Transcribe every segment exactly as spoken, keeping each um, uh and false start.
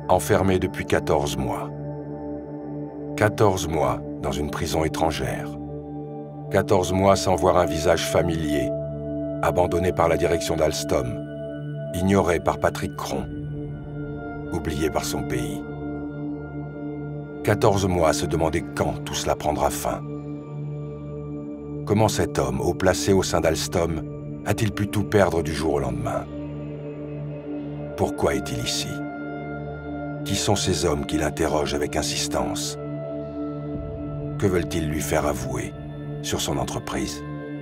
enfermé depuis quatorze mois. quatorze mois dans une prison étrangère. quatorze mois sans voir un visage familier, abandonné par la direction d'Alstom, ignoré par Patrick Cron, oublié par son pays. quatorze mois à se demander quand tout cela prendra fin. Comment cet homme, haut placé au sein d'Alstom, a-t-il pu tout perdre du jour au lendemain? Pourquoi est-il ici? Qui sont ces hommes qui l'interrogent avec insistance? Que veulent-ils lui faire avouer sur son entreprise?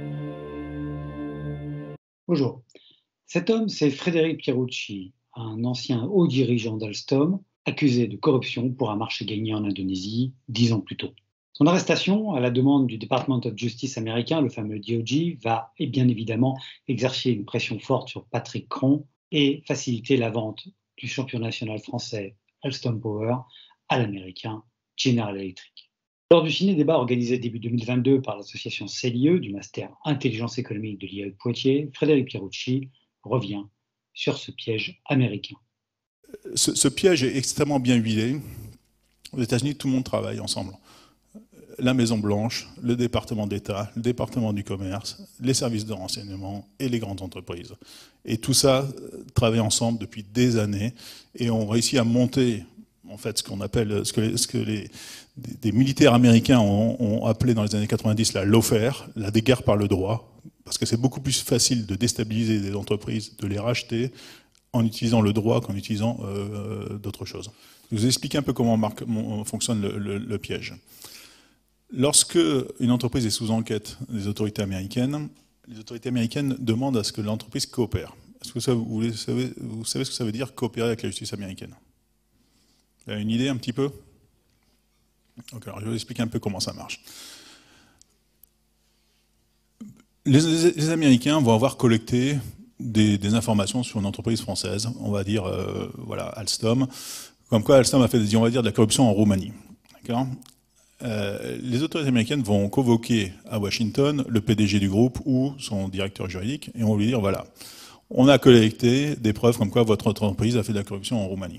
Bonjour. Cet homme, c'est Frédéric Pierucci, un ancien haut dirigeant d'Alstom, accusé de corruption pour un marché gagné en Indonésie dix ans plus tôt. Son arrestation, à la demande du Department of Justice américain, le fameux D O J, va et bien évidemment exercer une pression forte sur Patrick Cron et faciliter la vente du champion national français Alstom Power à l'américain General Electric. Lors du ciné-débat organisé début deux mille vingt-deux par l'association C L I E du Master Intelligence économique de l'I A E de Poitiers, Frédéric Pierucci revient sur ce piège américain. Ce, ce piège est extrêmement bien huilé. Aux États-Unis, tout le monde travaille ensemble. La Maison-Blanche, le département d'État, le département du commerce, les services de renseignement et les grandes entreprises. Et tout ça travaille ensemble depuis des années et on réussit à monter en fait ce qu'on appelle, ce que, ce que les des, des militaires américains ont, ont appelé dans les années quatre-vingt-dix la lawfare, la guerre par le droit, parce que c'est beaucoup plus facile de déstabiliser des entreprises, de les racheter en utilisant le droit qu'en utilisant euh, d'autres choses. Je vous explique un peu comment marque, fonctionne le, le, le piège. Lorsque une entreprise est sous enquête des autorités américaines, les autorités américaines demandent à ce que l'entreprise coopère. Est-ce que ça, vous, savez, vous savez ce que ça veut dire coopérer avec la justice américaine? Vous avez une idée un petit peu? Donc, alors, je vais vous expliquer un peu comment ça marche. Les, les, les Américains vont avoir collecté des, des informations sur une entreprise française, on va dire, euh, voilà, Alstom, comme quoi Alstom a fait, on va dire, de la corruption en Roumanie. D'accord ? Euh, les autorités américaines vont convoquer à Washington le P D G du groupe ou son directeur juridique et on va lui dire, voilà, on a collecté des preuves comme quoi votre entreprise a fait de la corruption en Roumanie.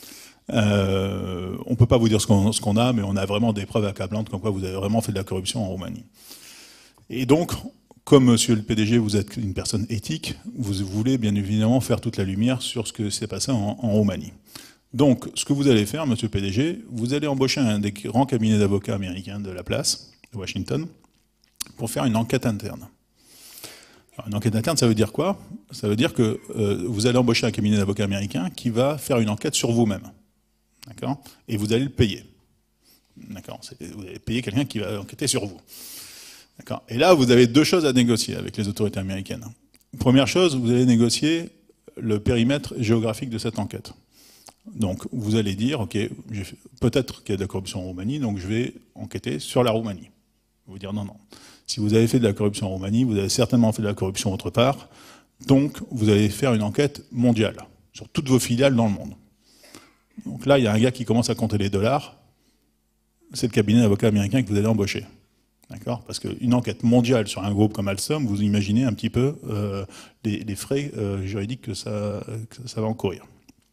Euh, on ne peut pas vous dire ce qu'on ce qu'on a, mais on a vraiment des preuves accablantes comme quoi vous avez vraiment fait de la corruption en Roumanie. Et donc, comme monsieur le P D G, vous êtes une personne éthique, vous voulez bien évidemment faire toute la lumière sur ce que s'est passé en, en Roumanie. Donc, ce que vous allez faire, monsieur le P D G, vous allez embaucher un des grands cabinets d'avocats américains de la place, de Washington, pour faire une enquête interne. Alors, une enquête interne, ça veut dire quoi? Ça veut dire que euh, vous allez embaucher un cabinet d'avocats américain qui va faire une enquête sur vous-même. D'accord? Et vous allez le payer. D'accord? Vous allez payer quelqu'un qui va enquêter sur vous. D'accord? Et là, vous avez deux choses à négocier avec les autorités américaines. Première chose, vous allez négocier le périmètre géographique de cette enquête. Donc, vous allez dire, ok, peut-être qu'il y a de la corruption en Roumanie, donc je vais enquêter sur la Roumanie. Vous dire non, non. Si vous avez fait de la corruption en Roumanie, vous avez certainement fait de la corruption autre part, donc vous allez faire une enquête mondiale, sur toutes vos filiales dans le monde. Donc là, il y a un gars qui commence à compter les dollars, c'est le cabinet d'avocats américain que vous allez embaucher. D'accord? Parce qu'une enquête mondiale sur un groupe comme Alstom, vous imaginez un petit peu euh, les, les frais euh, juridiques que ça, que ça va encourir.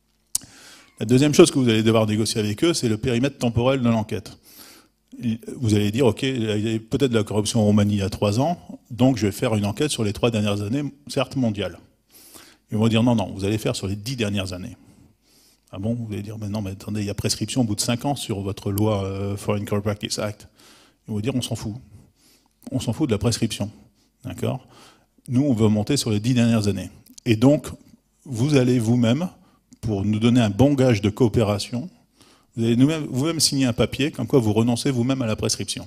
La deuxième chose que vous allez devoir négocier avec eux, c'est le périmètre temporel de l'enquête. Vous allez dire, ok, il y a peut-être de la corruption en Roumanie il y a trois ans, donc je vais faire une enquête sur les trois dernières années, certes mondiales. Ils vont dire, non, non, vous allez faire sur les dix dernières années. Ah bon? Vous allez dire, mais non, mais attendez, il y a prescription au bout de cinq ans sur votre loi euh, Foreign Corrupt Practices Act. Ils vont dire, on s'en fout. On s'en fout de la prescription. D'accord? Nous, on veut monter sur les dix dernières années. Et donc, vous allez vous-même, pour nous donner un bon gage de coopération, vous allez vous-même vous-même signer un papier comme quoi vous renoncez vous-même à la prescription.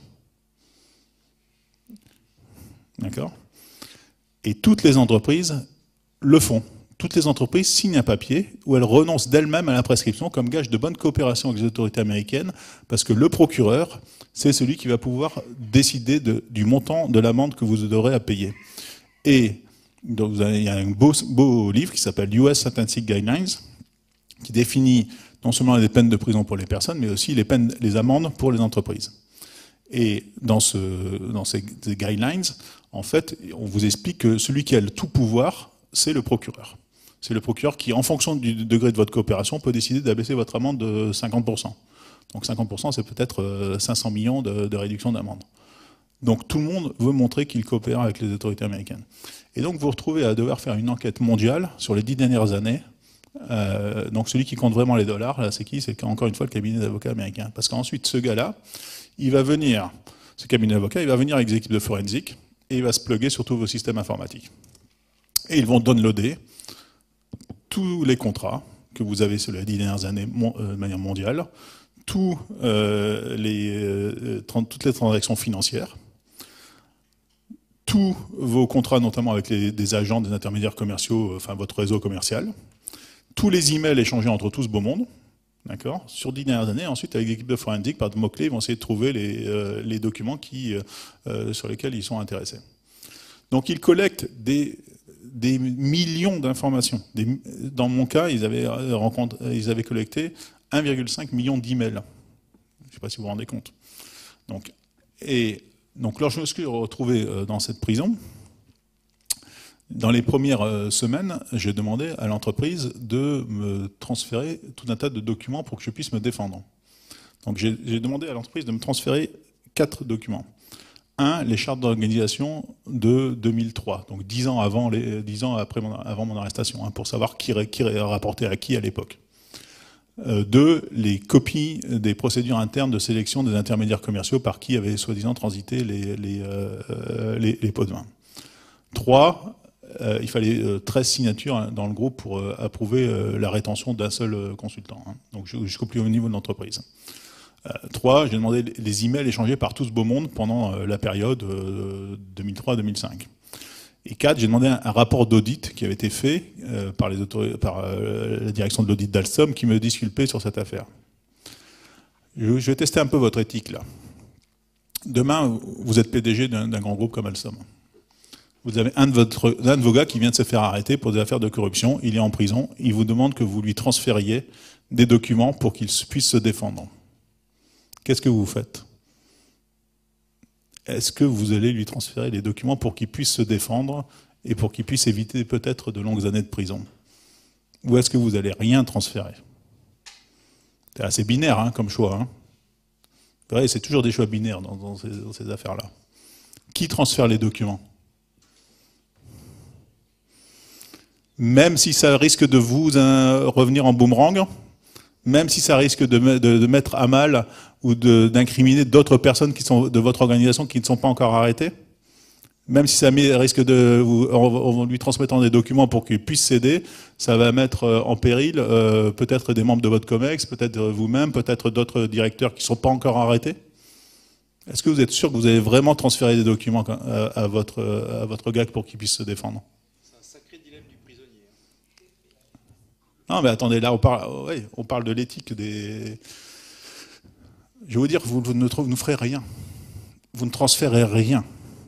D'accord? Et toutes les entreprises le font. Toutes les entreprises signent un papier où elles renoncent d'elles-mêmes à la prescription comme gage de bonne coopération avec les autorités américaines, parce que le procureur, c'est celui qui va pouvoir décider de, du montant de l'amende que vous aurez à payer. Et donc, vous avez, il y a un beau, beau livre qui s'appelle U S Sentencing Guidelines, qui définit non seulement les peines de prison pour les personnes, mais aussi les peines, les amendes pour les entreprises. Et dans, ce, dans ces, ces guidelines, en fait, on vous explique que celui qui a le tout pouvoir, c'est le procureur. C'est le procureur qui, en fonction du degré de votre coopération, peut décider d'abaisser votre amende de cinquante pour cent. Donc cinquante pour cent, c'est peut-être cinq cents millions de, de réduction d'amende. Donc tout le monde veut montrer qu'il coopère avec les autorités américaines. Et donc vous vous retrouvez à devoir faire une enquête mondiale sur les dix dernières années. Euh, donc celui qui compte vraiment les dollars, là, c'est qui? C'est encore une fois le cabinet d'avocats américain. Parce qu'ensuite, ce gars-là, il va venir, ce cabinet d'avocats, il va venir avec des équipes de forensique et il va se plugger sur tous vos systèmes informatiques. Et ils vont downloader tous les contrats que vous avez sur les dix dernières années de manière mondiale, tous, euh, les, euh, toutes les transactions financières, tous vos contrats, notamment avec les, des agents, des intermédiaires commerciaux, enfin votre réseau commercial, tous les emails échangés entre tout ce beau monde, d'accord, sur dix dernières années. Ensuite, avec l'équipe de forensique, par mots-clés, ils vont essayer de trouver les, euh, les documents qui, euh, sur lesquels ils sont intéressés. Donc, ils collectent des, des millions d'informations. Dans mon cas, ils avaient, ils avaient collecté un virgule cinq million d'emails. Je ne sais pas si vous vous rendez compte. Donc, et donc, lorsque je me suis retrouvé dans cette prison, dans les premières semaines, j'ai demandé à l'entreprise de me transférer tout un tas de documents pour que je puisse me défendre. Donc, j'ai demandé à l'entreprise de me transférer quatre documents. Un, les chartes d'organisation de deux mille trois, donc dix ans avant, les, dix ans après mon, avant mon arrestation, hein, pour savoir qui, qui rapportait à qui à l'époque. Euh, deux, les copies des procédures internes de sélection des intermédiaires commerciaux par qui avaient soi-disant transité les, les, euh, les, les pots de vin. Trois, euh, il fallait euh, treize signatures dans le groupe pour euh, approuver euh, la rétention d'un seul euh, consultant, hein, donc jusqu'au plus haut niveau de l'entreprise. Euh, trois, j'ai demandé les emails échangés par tout ce beau monde pendant euh, la période euh, deux mille trois à deux mille cinq. Et quatre, j'ai demandé un, un rapport d'audit qui avait été fait euh, par, les par euh, la direction de l'audit d'Alstom qui me disculpait sur cette affaire. Je, je vais tester un peu votre éthique là. Demain, vous êtes P D G d'un grand groupe comme Alstom. Vous avez un de, votre, un de vos gars qui vient de se faire arrêter pour des affaires de corruption, il est en prison, il vous demande que vous lui transfériez des documents pour qu'il puisse se défendre. Qu'est-ce que vous faites ? Est-ce que vous allez lui transférer les documents pour qu'il puisse se défendre et pour qu'il puisse éviter peut-être de longues années de prison? Ou est-ce que vous n'allez rien transférer? C'est assez binaire hein, comme choix. Hein. Ouais, c'est toujours des choix binaires dans, dans ces, dans ces affaires-là. Qui transfère les documents? Même si ça risque de vous euh, revenir en boomerang, même si ça risque de, de, de mettre à mal ou d'incriminer d'autres personnes qui sont de votre organisation qui ne sont pas encore arrêtées, même si ça risque de vous, en lui transmettant des documents pour qu'il puisse céder, ça va mettre en péril euh, peut-être des membres de votre COMEX, peut-être vous-même, peut-être d'autres directeurs qui ne sont pas encore arrêtés. Est-ce que vous êtes sûr que vous avez vraiment transféré des documents à, à, votre, à votre gars pour qu'il puisse se défendre? C'est un sacré dilemme du prisonnier. Non, mais attendez, là, on parle, ouais, on parle de l'éthique des... Je vais vous dire, vous, vous ne vous ferez rien. Vous ne transférez rien.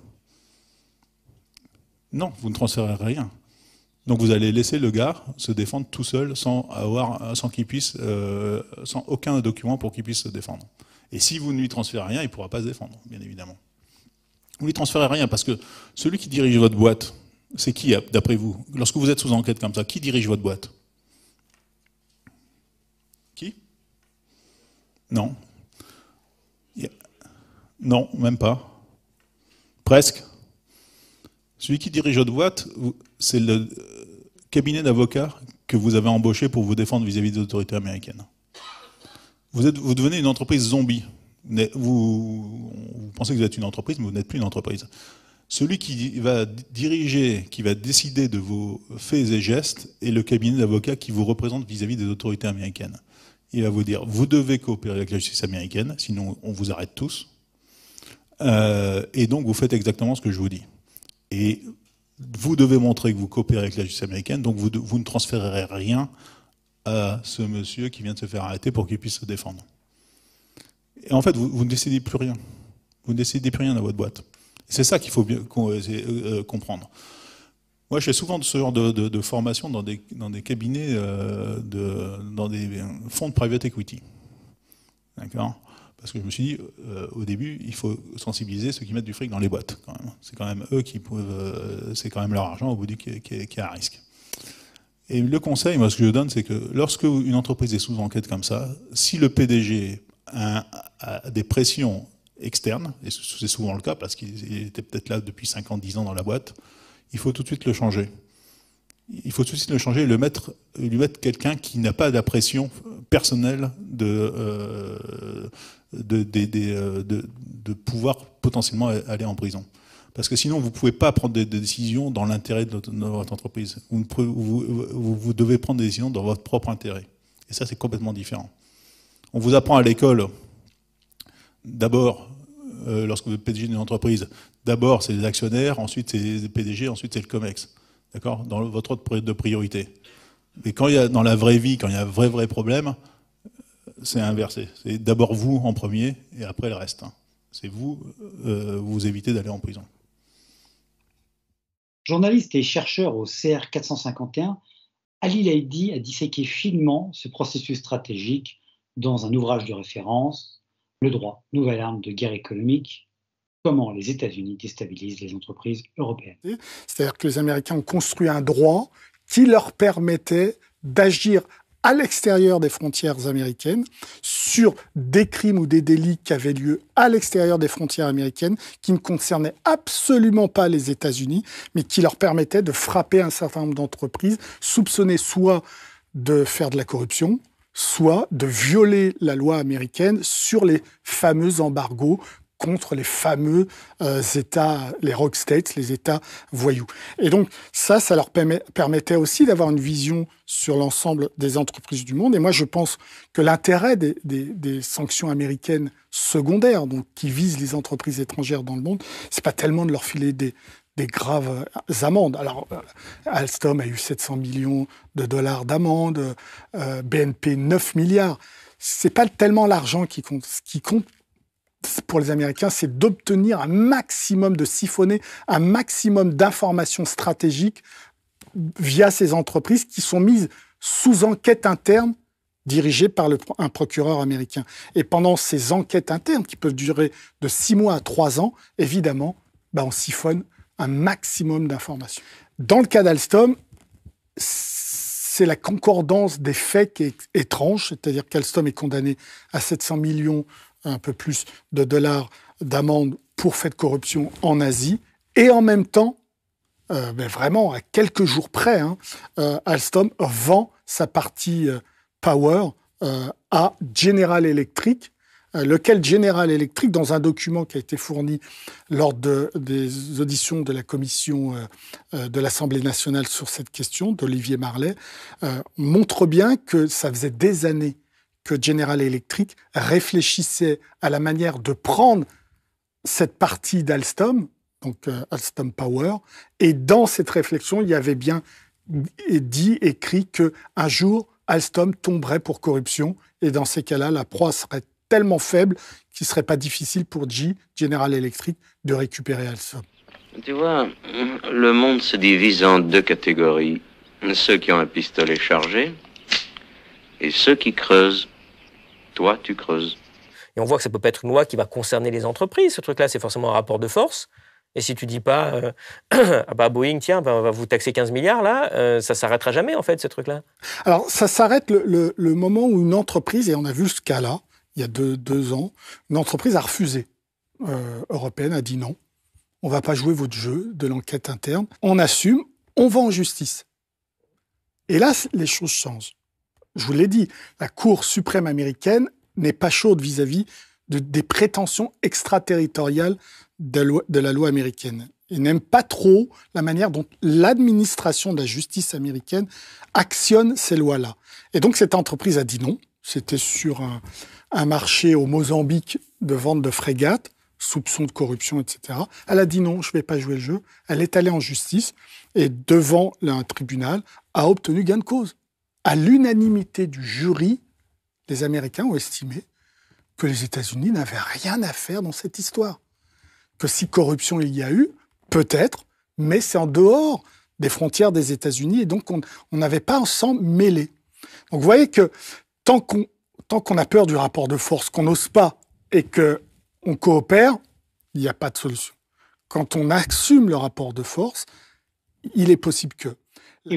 Non, vous ne transférez rien. Donc vous allez laisser le gars se défendre tout seul, sans avoir, sans qu'il puisse, euh, sans aucun document pour qu'il puisse se défendre. Et si vous ne lui transférez rien, il ne pourra pas se défendre, bien évidemment. Vous ne lui transférez rien parce que celui qui dirige votre boîte, c'est qui, d'après vous? Lorsque vous êtes sous enquête comme ça, qui dirige votre boîte? Qui? Non. Non, même pas. Presque. Celui qui dirige votre boîte, c'est le cabinet d'avocats que vous avez embauché pour vous défendre vis-à-vis des autorités américaines. Vous, êtes, vous devenez une entreprise zombie. Vous, vous pensez que vous êtes une entreprise, mais vous n'êtes plus une entreprise. Celui qui va diriger, qui va décider de vos faits et gestes, est le cabinet d'avocats qui vous représente vis-à-vis des autorités américaines. Il va vous dire, vous devez coopérer avec la justice américaine, sinon on vous arrête tous. Euh, et donc vous faites exactement ce que je vous dis. Et vous devez montrer que vous coopérez avec la justice américaine, donc vous, vous ne transférerez rien à ce monsieur qui vient de se faire arrêter pour qu'il puisse se défendre. Et en fait, vous, vous ne décidez plus rien. Vous ne décidez plus rien dans votre boîte. C'est ça qu'il faut bien comprendre. Moi, je fais souvent ce genre de, de, de formation dans des, dans des cabinets, euh, de, dans des fonds de private equity. D'accord ? Parce que je me suis dit, euh, au début, il faut sensibiliser ceux qui mettent du fric dans les boîtes. C'est quand même eux qui peuvent, euh, c'est quand même leur argent au bout du qui, qui, qui est à risque. Et le conseil, moi, ce que je donne, c'est que lorsque une entreprise est sous enquête comme ça, si le P D G a, a des pressions externes, et c'est souvent le cas parce qu'il était peut-être là depuis cinq ans, dix ans dans la boîte, il faut tout de suite le changer. Il faut tout de suite le changer et le mettre, lui mettre quelqu'un qui n'a pas la pression personnelle de, euh, de, de, de, de, de pouvoir potentiellement aller en prison. Parce que sinon, vous ne pouvez pas prendre des, des décisions dans l'intérêt de, de votre entreprise. Vous, vous, vous, vous devez prendre des décisions dans votre propre intérêt. Et ça, c'est complètement différent. On vous apprend à l'école, d'abord, euh, lorsque vous êtes P D G d'une entreprise, d'abord c'est les actionnaires, ensuite c'est les P D G, ensuite c'est le COMEX. D'accord ? Dans votre ordre de priorité. Mais quand il y a, dans la vraie vie, quand il y a un vrai, vrai problème, c'est inversé. C'est d'abord vous en premier et après le reste. C'est vous, euh, vous évitez d'aller en prison. Journaliste et chercheur au C R quatre cent cinquante et un, Ali Laïdi a disséqué finement ce processus stratégique dans un ouvrage de référence, Le droit, nouvelle arme de guerre économique, comment les États-Unis déstabilisent les entreprises européennes. C'est-à-dire que les Américains ont construit un droit qui leur permettait d'agir à l'extérieur des frontières américaines sur des crimes ou des délits qui avaient lieu à l'extérieur des frontières américaines, qui ne concernaient absolument pas les États-Unis, mais qui leur permettaient de frapper un certain nombre d'entreprises soupçonnées soit de faire de la corruption, soit de violer la loi américaine sur les fameux embargos contre les fameux euh, États, les rogue states, les États voyous. Et donc ça, ça leur permet, permettait aussi d'avoir une vision sur l'ensemble des entreprises du monde. Et moi, je pense que l'intérêt des, des, des sanctions américaines secondaires, donc qui visent les entreprises étrangères dans le monde, c'est pas tellement de leur filer des, des graves amendes. Alors, Alstom a eu sept cents millions de dollars d'amende, euh, B N P neuf milliards. C'est pas tellement l'argent qui compte. Ce qui compte pour les Américains, c'est d'obtenir un maximum, de siphonner un maximum d'informations stratégiques via ces entreprises qui sont mises sous enquête interne dirigée par le, un procureur américain. Et pendant ces enquêtes internes, qui peuvent durer de six mois à trois ans, évidemment, bah on siphonne un maximum d'informations. Dans le cas d'Alstom, c'est la concordance des faits qui est étrange, c'est-à-dire qu'Alstom est condamné à sept cents millions un peu plus de dollars d'amende pour fait de corruption en Asie. Et en même temps, euh, ben vraiment à quelques jours près, hein, euh, Alstom vend sa partie euh, Power euh, à General Electric, euh, lequel General Electric, dans un document qui a été fourni lors de, des auditions de la commission euh, euh, de l'Assemblée nationale sur cette question, d'Olivier Marley, euh, montre bien que ça faisait des années que General Electric réfléchissait à la manière de prendre cette partie d'Alstom, donc euh, Alstom Power, et dans cette réflexion, il y avait bien dit, écrit qu'un jour, Alstom tomberait pour corruption, et dans ces cas-là, la proie serait tellement faible qu'il ne serait pas difficile pour G, General Electric, de récupérer Alstom. Tu vois, le monde se divise en deux catégories. Ceux qui ont un pistolet chargé et ceux qui creusent. Toi, tu creuses. Et on voit que ça ne peut pas être une loi qui va concerner les entreprises. Ce truc-là, c'est forcément un rapport de force. Et si tu dis pas, euh, ah bah Boeing, tiens, bah on va vous taxer quinze milliards, là, euh, ça s'arrêtera jamais, en fait, ce truc-là. Alors, ça s'arrête le, le, le moment où une entreprise, et on a vu ce cas-là, il y a deux, deux ans, une entreprise a refusé. Euh, européenne a dit non, on ne va pas jouer votre jeu de l'enquête interne. On assume, on va en justice. Et là, les choses changent. Je vous l'ai dit, la Cour suprême américaine n'est pas chaude vis-à-vis de, des prétentions extraterritoriales de, loi, de la loi américaine. Ils n'aiment pas trop la manière dont l'administration de la justice américaine actionne ces lois-là. Et donc, cette entreprise a dit non. C'était sur un, un marché au Mozambique de vente de frégates, soupçon de corruption, et cetera. Elle a dit non, je ne vais pas jouer le jeu. Elle est allée en justice et, devant un tribunal, a obtenu gain de cause. À l'unanimité du jury, les Américains ont estimé que les États-Unis n'avaient rien à faire dans cette histoire. Que si corruption il y a eu, peut-être, mais c'est en dehors des frontières des États-Unis et donc on n'avait pas à s'en mêler. Donc vous voyez que tant qu'on, tant qu'on a peur du rapport de force, qu'on n'ose pas et qu'on coopère, il n'y a pas de solution. Quand on assume le rapport de force, il est possible que... Et oui,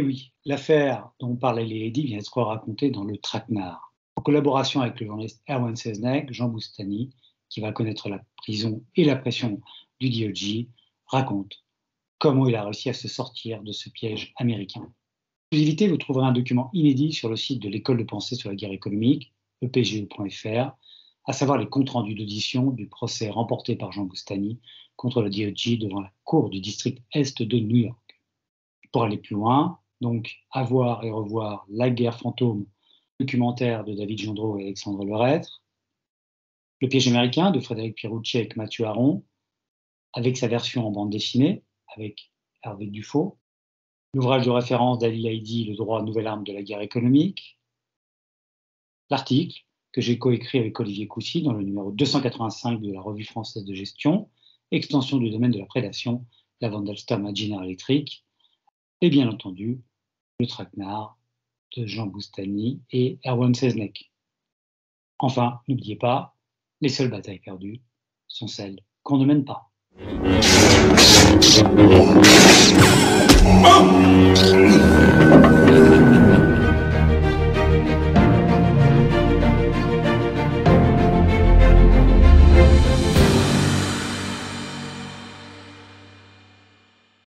l'affaire dont parlait Lady vient d'être racontée dans le Traquenard, en collaboration avec le journaliste Erwan Seznec. Jean Boustany, qui va connaître la prison et la pression du D O J, raconte comment il a réussi à se sortir de ce piège américain. En exclusivité, vous trouverez un document inédit sur le site de l'École de pensée sur la guerre économique, e p g e point f r, à savoir les comptes rendus d'audition du procès remporté par Jean Boustany contre le D O J devant la Cour du district Est de New York. Pour aller plus loin, donc à voir et revoir La guerre fantôme, documentaire de David Gendreau et Alexandre Lerêtre, Le piège américain de Frédéric Pierucci avec Mathieu Aron, avec sa version en bande dessinée, avec Hervé Dufaux, l'ouvrage de référence d'Ali Laïdi, Le droit, nouvelle arme de la guerre économique, l'article que j'ai coécrit avec Olivier Coussy dans le numéro deux cent quatre-vingt-cinq de la Revue française de gestion, extension du domaine de la prédation, la vente d'Alstom à General Electric, et bien entendu, le Traquenard de Jean Boustany et Erwan Seznec. Enfin, n'oubliez pas, les seules batailles perdues sont celles qu'on ne mène pas.